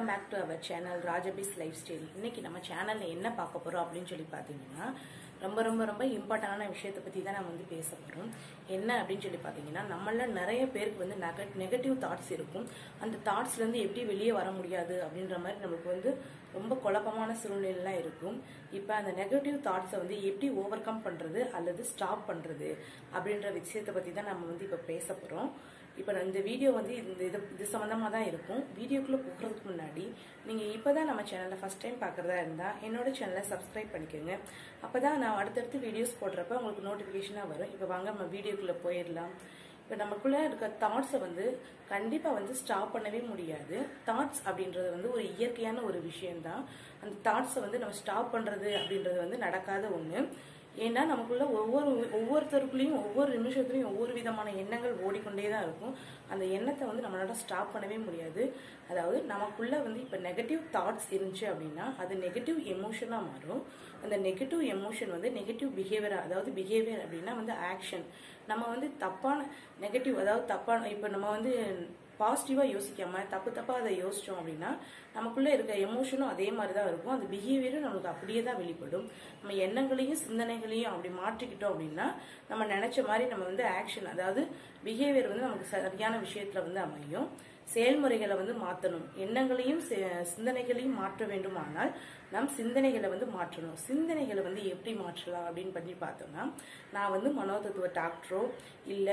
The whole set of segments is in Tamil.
Welcome back to our channel Rajabi's lifestyle. இன்னைக்கு நம்ம சேனல்ல என்ன பார்க்க போறோம் அப்படின்னு சொல்லி பார்த்தீங்கன்னா ரொம்ப ரொம்ப ரொம்ப இம்பார்ட்டன்டான விஷயத்தை பத்தி தான் நம்ம பேச போறோம். என்ன அப்படின்னு சொல்லி பார்த்தீங்கன்னா நம்மள நிறைய பேருக்கு நெகட்டிவ் தாட்ஸ் இருக்கும். அந்த தாட்ஸ்ல இருந்து எப்படி வெளியே வர முடியாது அப்படின்ற மாதிரி நமக்கு ரொம்ப குழப்பமான சூழ்நிலைலாம் இருக்கும். இப்போ அந்த நெகட்டிவ் தாட்ஸை எப்படி ஓவர் கம் பண்றது அல்லது ஸ்டாப் பண்றது அப்படின்ற விஷயத்தை பத்தி தான் நம்ம இப்போ பேச போறோம். இப்போ இந்த வீடியோ இது சம்பந்தமா தான் இருக்கும். வீடியோக்குள்ள போகிறதுக்கு முன்னாடி நீங்க இப்பதான் நம்ம சேனலை ஃபர்ஸ்ட் டைம் பார்க்கறதா இருந்தா என்னோட சேனலை சப்ஸ்கிரைப் பண்ணிக்கோங்க. அப்பதான் நான் அடுத்தடுத்து வீடியோஸ் போடுறப்ப உங்களுக்கு நோட்டிபிகேஷனா வரும். இப்போ வாங்க நம்ம வீடியோக்குள்ள போயிடலாம். இப்போ நமக்குள்ள இருக்க தாட்ஸை கண்டிப்பா ஸ்டாப் பண்ணவே முடியாது. தாட்ஸ் அப்படின்றது ஒரு இயற்கையான ஒரு விஷயம்தான். அந்த தாட்ஸை நம்ம ஸ்டாப் பண்றது அப்படின்றது நடக்காத ஒண்ணு. ஏன்னா நமக்குள்ள ஒவ்வொருத்தருக்குள்ளயும் ஒவ்வொரு நிமிஷத்துலயும் ஒவ்வொரு விதமான எண்ணங்கள் ஓடிக்கொண்டே தான் இருக்கும். அந்த எண்ணத்தை நம்மளால ஸ்டாப் பண்ணவே முடியாது. அதாவது நமக்குள்ள இப்ப நெகட்டிவ் தாட்ஸ் இருந்துச்சு அப்படின்னா அது நெகட்டிவ் எமோஷனா மாறும். அந்த நெகட்டிவ் எமோஷன் நெகட்டிவ் பிஹேவியர், அதாவது பிஹேவியர் அப்படின்னா ஆக்ஷன். நம்ம தப்பான நெகட்டிவ், அதாவது தப்பான, இப்ப நம்ம பாசிட்டிவா யோசிக்காம தப்பா அதை யோசிச்சோம் அப்படின்னா நமக்குள்ள இருக்க எமோஷனும் அதே மாதிரிதான் இருக்கும். அந்த பிஹேவியரும் நமக்கு அப்படியே தான் வெளிப்படும். நம்ம எண்ணங்களையும் சிந்தனைகளையும் அப்படி மாற்றிக்கிட்டோம் அப்படின்னா நம்ம நினைச்ச மாதிரி நம்ம ஆக்ஷன், அதாவது பிஹேவியர் நமக்கு சரியான விஷயத்துல அமையும். செயல்முறைகளை மாற்றணும். எண்ணங்களையும் சிந்தனைகளையும் மாற்ற வேண்டுமானால் நம் சிந்தனைகளை மாற்றணும். சிந்தனைகளை எப்படி மாற்றலாம் அப்படின்னு பண்ணி பார்த்தோம்னா, நான் மனோதத்துவ டாக்டரோ இல்ல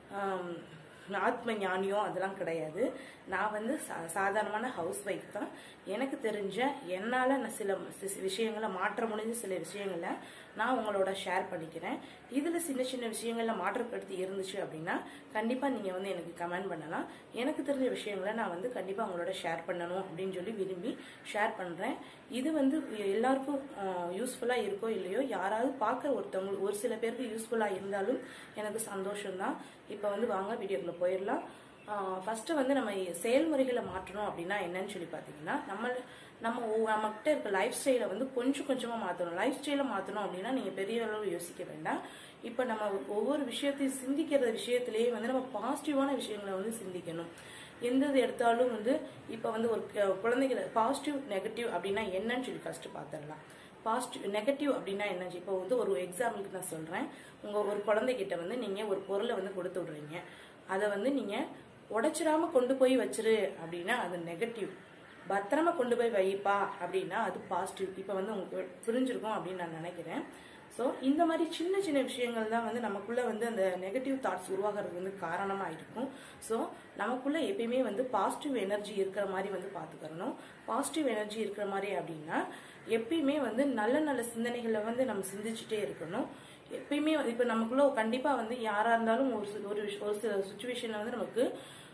ஆத்ம ஞானியோ அதெல்லாம் கிடையாது. நான் சாதாரணமான ஹவுஸ் ஒய்ஃப் தான். எனக்கு தெரிஞ்ச என்னால சில விஷயங்களை மாற்ற முடிஞ்ச சில விஷயங்களை நான் உங்களோட ஷேர் பண்ணிக்கிறேன். இதுல சின்ன சின்ன விஷயங்கள்ல மாற்றப்படுத்தி இருந்துச்சு அப்படின்னா கண்டிப்பா நீங்க எனக்கு கமெண்ட் பண்ணலாம். எனக்கு தெரிஞ்ச விஷயங்களை நான் கண்டிப்பா உங்களோட ஷேர் பண்ணணும் அப்படின்னு சொல்லி விரும்பி ஷேர் பண்றேன். இது எல்லாருக்கும் யூஸ்ஃபுல்லா இருக்கோ இல்லையோ, யாராவது பார்க்க ஒருத்தவங்க ஒரு சில பேருக்கு யூஸ்ஃபுல்லா இருந்தாலும் எனக்கு சந்தோஷம்தான். இப்ப வாங்க வீடியோக்குள்ள போயிடலாம். ஃபர்ஸ்ட் நம்ம செயல்முறைகளை மாற்றணும் அப்படின்னா என்னன்னு சொல்லி பாத்தீங்கன்னா, நம்மகிட்ட இருக்க லைஃப் ஸ்டைல கொஞ்சம் கொஞ்சமா மாத்தணும். லைஃப் ஸ்டைல மாத்தணும் அப்படின்னா நீங்க பெரிய அளவு யோசிக்க வேண்டாம். இப்ப நம்ம ஒவ்வொரு விஷயத்தையும் சிந்திக்கிற விஷயத்திலேயே நம்ம பாசிட்டிவான விஷயங்களை சிந்திக்கணும். எந்த எடுத்தாலும் இப்ப ஒரு குழந்தைகளை பாசிட்டிவ் நெகட்டிவ் அப்படின்னா என்னன்னு சொல்லி ஃபர்ஸ்ட் பாத்திரலாம். பாசிட்டிவ் நெகட்டிவ் அப்படின்னா என்ன? இப்போ ஒரு எக்ஸாம்பிளுக்கு நான் சொல்றேன். உங்க ஒரு குழந்தைகிட்ட நீங்க ஒரு பொருளை கொடுத்து விடுறீங்க. அதை நீங்க உடைச்சிடாம கொண்டு போய் வச்சிரு அப்படின்னா அது நெகட்டிவ். பத்திரமா கொண்டு போய் வைப்பா அப்படின்னா அது பாசிட்டிவ். இப்ப உங்களுக்கு புரிஞ்சிருக்கும் அப்படின்னு நான் நினைக்கிறேன். ஸோ இந்த மாதிரி சின்ன சின்ன விஷயங்கள் தான் நமக்குள்ள அந்த நெகட்டிவ் தாட்ஸ் உருவாகிறது காரணமா இருக்கும். ஸோ நமக்குள்ள எப்பயுமே பாசிட்டிவ் எனர்ஜி இருக்கிற மாதிரி பாத்துக்கணும். பாசிட்டிவ் எனர்ஜி இருக்கிற மாதிரி அப்படின்னா எப்பயுமே நல்ல நல்ல சிந்தனைகளை நம்ம சிந்திச்சுட்டே இருக்கணும். எப்பயுமே இப்ப நமக்குள்ள கண்டிப்பா யாரா இருந்தாலும் ஒரு சில சுச்சுவேஷன்ல நமக்கு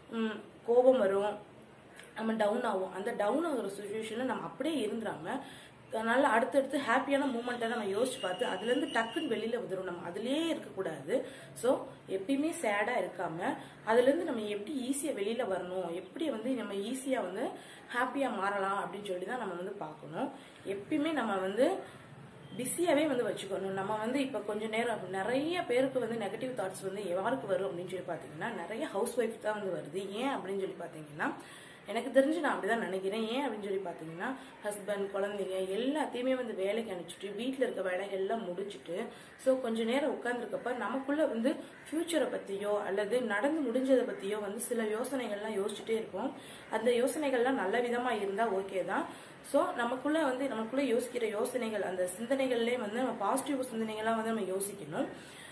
கோபம் வரும், நம்ம டவுன் ஆகும். அந்த டவுன் ஆகுற சுச்சுவேஷன்ல நம்ம அப்படியே இருந்துடாம நல்லா அடுத்தடுத்து ஹாப்பியான மூமெண்ட்டை நம்ம யோசிச்சு பார்த்து அதுல இருந்து டக்குன்னு வெளியில வந்துடும். நம்ம அதுலயே இருக்கக்கூடாது. ஸோ எப்பயுமே சேடா இருக்காம அதுல இருந்து நம்ம எப்படி ஈஸியா வெளியில வரணும், எப்படி நம்ம ஈஸியா ஹாப்பியா மாறலாம் அப்படின்னு சொல்லி தான் நம்ம பார்க்கணும். எப்பயுமே நம்ம பிஸியாவே வச்சுக்கணும். நம்ம இப்ப கொஞ்ச நேரம் நிறைய பேருக்கு நெகட்டிவ் தாட்ஸ் யாருக்கு வரும் அப்படின்னு சொல்லி பாத்தீங்கன்னா நிறைய ஹவுஸ் ஒய்ஃப் தான் வருது. ஏன் அப்படின்னு சொல்லி பாத்தீங்கன்னா எனக்கு தெரிஞ்சு நான் அப்படிதான் நினைக்கிறேன். ஏன் அப்படின்னு சொல்லி பாத்தீங்கன்னா ஹஸ்பண்ட், குழந்தைங்க எல்லாத்தையுமே வேலைக்கு அனுப்பிச்சுட்டு வீட்டுல இருக்க வேலைகள் எல்லாம் முடிச்சுட்டு ஸோ கொஞ்ச நேரம் உட்கார்ந்துருக்கப்ப நமக்குள்ள ஃபியூச்சரை பத்தியோ அல்லது நடந்து முடிஞ்சதை பத்தியோ சில யோசனைகள்லாம் யோசிச்சுட்டே இருப்போம். அந்த யோசனைகள்லாம் நல்ல விதமா இருந்தா ஓகே தான். ஸோ நமக்குள்ள யோசிக்கிற யோசனைகள், அந்த சிந்தனைகள்லேயே நம்ம பாசிட்டிவ் சிந்தனைகள்லாம் நம்ம யோசிக்கணும்.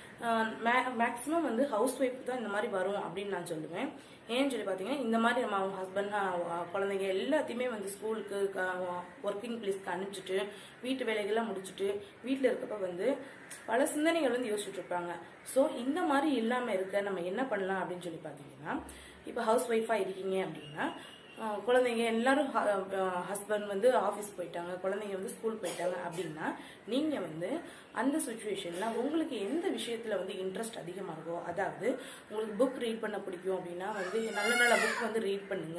மேக்சிமம் ஹவுஸ் ஒய்ஃப் தான் இந்த மாதிரி வரும் அப்படின்னு நான் சொல்லுவேன். ஏன்னு சொல்லி பாத்தீங்கன்னா இந்த மாதிரி நம்ம அவங்க ஹஸ்பண்ட், குழந்தைங்க எல்லாத்தையுமே ஸ்கூலுக்கு ஒர்க்கிங் பிளேஸ்க்கு அனுப்பிச்சுட்டு வீட்டு வேலைகள்லாம் முடிச்சுட்டு வீட்டுல இருக்கப்ப பல சிந்தனைகள் யோசிச்சுட்டு இருப்பாங்க. ஸோ இந்த மாதிரி இல்லாம இருக்க நம்ம என்ன பண்ணலாம் அப்படின்னு சொல்லி பாத்தீங்கன்னா, இப்ப ஹவுஸ் ஒய்ஃபா இருக்கீங்க அப்படின்னா குழந்தைங்க எல்லாரும் ஹஸ்பண்ட் ஆஃபீஸ் போயிட்டாங்க, குழந்தைங்க ஸ்கூல் போயிட்டாங்க அப்படின்னா நீங்க அந்த சுச்சுவேஷன்ல உங்களுக்கு எந்த விஷயத்துல இன்ட்ரெஸ்ட் அதிகமா இருக்கோ, அதாவது உங்களுக்கு புக் ரீட் பண்ண பிடிக்கும் அப்படின்னா நல்ல நல்ல புக் ரீட் பண்ணுங்க.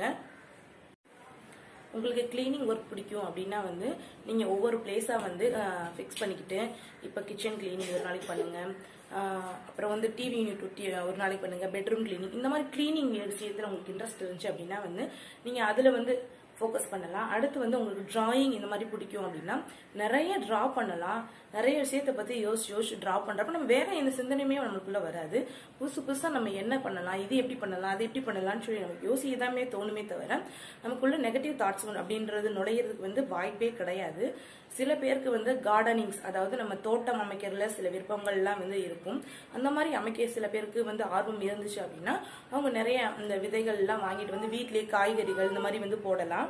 உங்களுக்கு கிளீனிங் ஒர்க் பிடிக்கும் அப்படின்னா நீங்க ஒவ்வொரு பிளேஸா ஃபிக்ஸ் பண்ணிக்கிட்டு இப்ப கிச்சன் கிளீனிங் ஒரு நாளைக்கு பண்ணுங்க. அப்புறம் டிவி யூனிட் ஒரு நாளைக்கு பண்ணுங்க. பெட்ரூம் கிளீனிங், இந்த மாதிரி கிளீனிங் விஷயத்துல உங்களுக்கு இன்ட்ரெஸ்ட் இருந்துச்சு அப்படின்னா நீங்க அதுல ஃபோக்கஸ் பண்ணலாம். அடுத்து வந்து உங்களுக்கு டிராயிங் இந்த மாதிரி பிடிக்கும் அப்படின்னா நிறைய டிரா பண்ணலாம். நிறைய விஷயத்தை பத்தி யோசிச்சு டிரா பண்றப்ப நம்ம வேற எந்த சிந்தனையுமே நமக்குள்ள வராது. புதுசு புதுசா நம்ம என்ன பண்ணலாம், இது எப்படி பண்ணலாம், அது எப்படி பண்ணலாம்னு சொல்லி நமக்கு யோசிக்கதாமே தோணுமே தவிர நமக்குள்ள நெகட்டிவ் தாட்ஸ் அப்படின்றது நுழையிறதுக்கு வந்து வாய்ப்பே கிடையாது. சில பேருக்கு வந்து கார்டனிங்ஸ், அதாவது நம்ம தோட்டம் அமைக்கிறதுல சில விருப்பங்கள்லாம் வந்து இருக்கும். அந்த மாதிரி அமைக்க சில பேருக்கு வந்து ஆர்வம் இருந்துச்சு அப்படின்னா அவங்க நிறைய இந்த விதைகள் எல்லாம் வாங்கிட்டு வந்து வீட்டிலேயே காய்கறிகள் இந்த மாதிரி வந்து போடலாம்.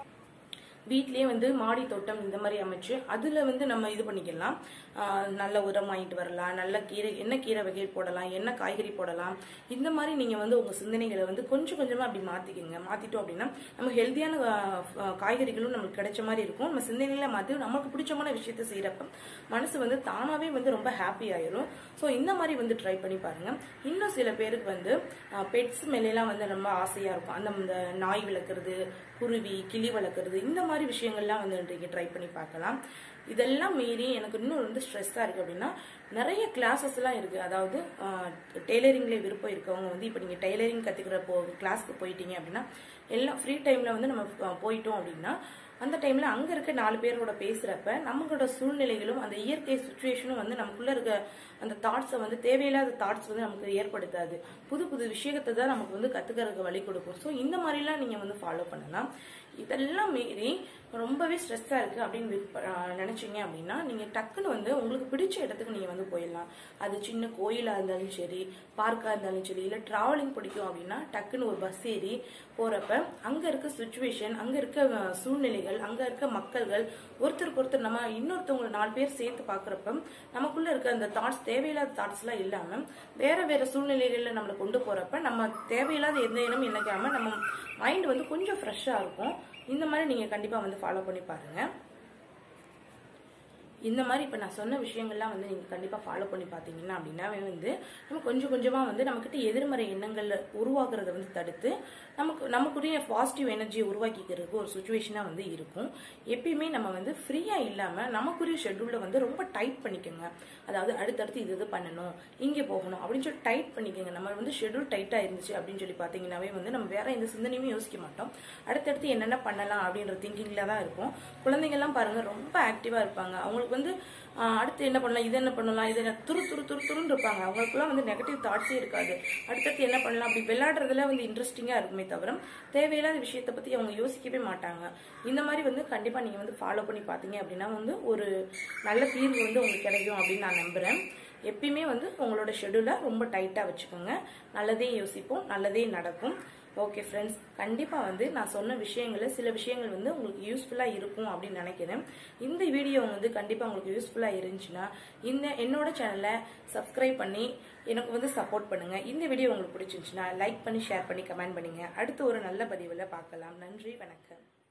வீட்லயே வந்து மாடி தோட்டம் இந்த மாதிரி அமைச்சு அதுல வந்து நம்ம இது பண்ணிக்கலாம். நல்ல உரம் வாங்கிட்டு வரலாம், நல்ல கீரை, என்ன கீரை வகை போடலாம், என்ன காய்கறி போடலாம், இந்த மாதிரி நீங்க வந்து உங்க சிந்தனைகளை வந்து கொஞ்சம் கொஞ்சமா அப்படி மாத்திக்கோங்க. மாத்திட்டோம் அப்படின்னா நம்ம ஹெல்த்தியான காய்கறிகளும் நமக்கு கிடைச்ச மாதிரி இருக்கும். நம்ம சிந்தனையில மாத்தி நமக்கு பிடிச்சமான விஷயத்த செய்யறப்ப மனசு வந்து தானாவே வந்து ரொம்ப ஹாப்பி ஆயிரும். ஸோ இந்த மாதிரி வந்து ட்ரை பண்ணி பாருங்க. இன்னும் சில பேருக்கு வந்து பெட்ஸ் மேலாம் வந்து ரொம்ப ஆசையா இருக்கும். அந்த நாய் வளர்க்குறது, குருவி, கிளி வளர்க்குறது, இந்த மாதிரி விஷயங்கள்லாம் வந்து நீங்க ட்ரை பண்ணி பார்க்கலாம். இதெல்லாம் மீறி எனக்கு இன்னும் வந்து ஸ்ட்ரெஸ்ஸா இருக்கு அப்படின்னா நிறைய கிளாஸஸ் எல்லாம் இருக்கு. அதாவது டெய்லரிங்ல விருப்பம் இருக்கவங்க வந்து இப்போ நீங்க டெய்லரிங் கத்துக்கிற கிளாஸ்க்கு போயிட்டீங்க அப்படின்னா எல்லாம் ஃப்ரீ டைம்ல வந்து நம்ம போயிட்டோம் அப்படின்னா அந்த டைம்ல அங்க இருக்க 4 பேரோட பேசுறப்ப நம்மளோட சூழ்நிலைகளும் அந்த இயற்கை சுச்சுவேஷனும் வந்து நமக்குள்ள இருக்க அந்த தாட்ஸை வந்து தேவையில்லாத தாட்ஸ் வந்து நமக்கு ஏற்படுத்தாது. புது புது விஷயத்தை தான் நமக்கு வந்து கத்துக்கிறதுக்கு வழி கொடுக்கும். ஸோ இந்த மாதிரிலாம் நீங்க வந்து ஃபாலோ பண்ணலாம். இதெல்லாம் மீறி ரொம்பவே ஸ்ட்ரெஸ்ஸா இருக்கு அப்படின்னு நினைச்சீங்க அப்படின்னா நீங்க டக்குன்னு வந்து உங்களுக்கு பிடிச்ச இடத்துக்கு நீங்க வந்து போயிடலாம். அது சின்ன கோயிலா இருந்தாலும் சரி, பார்க்கா இருந்தாலும் சரி, இல்ல டிராவலிங் பிடிக்கும் அப்படின்னா டக்குன்னு ஒரு பஸ் ஏறி போறப்ப அங்க இருக்க சுச்சுவேஷன், அங்க இருக்க சூழ்நிலைகள், அங்க இருக்க மக்கள்கள், ஒருத்தருக்கு ஒருத்தர் நம்ம இன்னொருத்தவங்க 4 பேர் சேர்த்து பாக்குறப்ப நமக்குள்ள இருக்க அந்த தாட்ஸ், தேவையில்லாத தாட்ஸ் எல்லாம் இல்லாம வேற வேற சூழ்நிலைகள்ல நம்மளை கொண்டு போறப்ப நம்ம தேவையில்லாத எந்த இனம் நினைக்காம நம்ம மைண்ட் வந்து கொஞ்சம் ஃப்ரெஷ்ஷா இருக்கும். இந்த மாதிரி நீங்க கண்டிப்பா வந்து ஃபாலோ பண்ணி பாருங்க. இந்த மாதிரி இப்போ நான் சொன்ன விஷயங்கள்லாம் வந்து நீங்கள் கண்டிப்பாக ஃபாலோ பண்ணி பார்த்தீங்கன்னா அப்படின்னா வந்து நம்ம கொஞ்சம் கொஞ்சமாக வந்து நம்மக்கிட்ட எதிர்மறை எண்ணங்கள் உருவாக்குறத வந்து தடுத்து நமக்குரிய பாசிட்டிவ் எனர்ஜியை உருவாக்கிக்கிறதுக்கு ஒரு சுச்சுவேஷனாக வந்து இருக்கும். எப்பயுமே நம்ம வந்து ஃப்ரீயாக இல்லாமல் நமக்குரிய ஷெட்யூலில் வந்து ரொம்ப டைட் பண்ணிக்கோங்க. அதாவது அடுத்தடுத்து இது பண்ணணும், இங்கே போகணும் அப்படின்னு சொல்லி டைட் பண்ணிக்கோங்க. நம்ம வந்து ஷெட்யூல் டைட்டாக இருந்துச்சு அப்படின்னு சொல்லி பார்த்தீங்கன்னாவே வந்து நம்ம வேற எந்த சிந்தனையுமே யோசிக்க மாட்டோம். அடுத்தடுத்து என்னென்ன பண்ணலாம் அப்படின்ற திங்கிங்கில் தான் இருக்கும். குழந்தைங்கள்லாம் பாருங்கள் ரொம்ப ஆக்டிவாக இருப்பாங்க. அவங்களுக்கு வந்து அடுத்து என்ன பண்ணலாம், இது என்ன பண்ணலாம், இது என்ன துருன்னு இருப்பாங்க. அவங்களுக்குலாம் வந்து நெகட்டிவ் தாட்ஸே இருக்காது. அடுத்தடுத்து என்ன பண்ணலாம் அப்படி விளையாடுறதுல வந்து இன்ட்ரெஸ்டிங்கா இருக்குமே தவிர தேவையில்லாத விஷயத்தை பத்தி அவங்க யோசிக்கவே மாட்டாங்க. இந்த மாதிரி வந்து கண்டிப்பா நீங்க வந்து ஃபாலோ பண்ணி பாத்தீங்க அப்படின்னா வந்து ஒரு நல்ல தீர்வு வந்து உங்களுக்கு கிடைக்கும் அப்படின்னு நான் நம்புறேன். எப்பயுமே வந்து உங்களோட ஷெட்யூலை ரொம்ப டைட்டா வச்சுக்கோங்க. நல்லதே யோசிப்போம், நல்லதே நடக்கும். ஓகே ஃப்ரெண்ட்ஸ், கண்டிப்பாக வந்து நான் சொன்ன விஷயங்கள் சில விஷயங்கள் வந்து உங்களுக்கு யூஸ்ஃபுல்லாக இருக்கும் அப்படின்னு நினைக்கிறேன். இந்த வீடியோ வந்து கண்டிப்பாக உங்களுக்கு யூஸ்ஃபுல்லாக இருந்துச்சுன்னா என்னோட சேனலை சப்ஸ்கிரைப் பண்ணி எனக்கு வந்து சப்போர்ட் பண்ணுங்க. இந்த வீடியோ உங்களுக்கு பிடிச்சிருந்துச்சுன்னா லைக் பண்ணி, ஷேர் பண்ணி, கமெண்ட் பண்ணுங்க. அடுத்து ஒரு நல்ல பதிவில் பார்க்கலாம். நன்றி, வணக்கம்.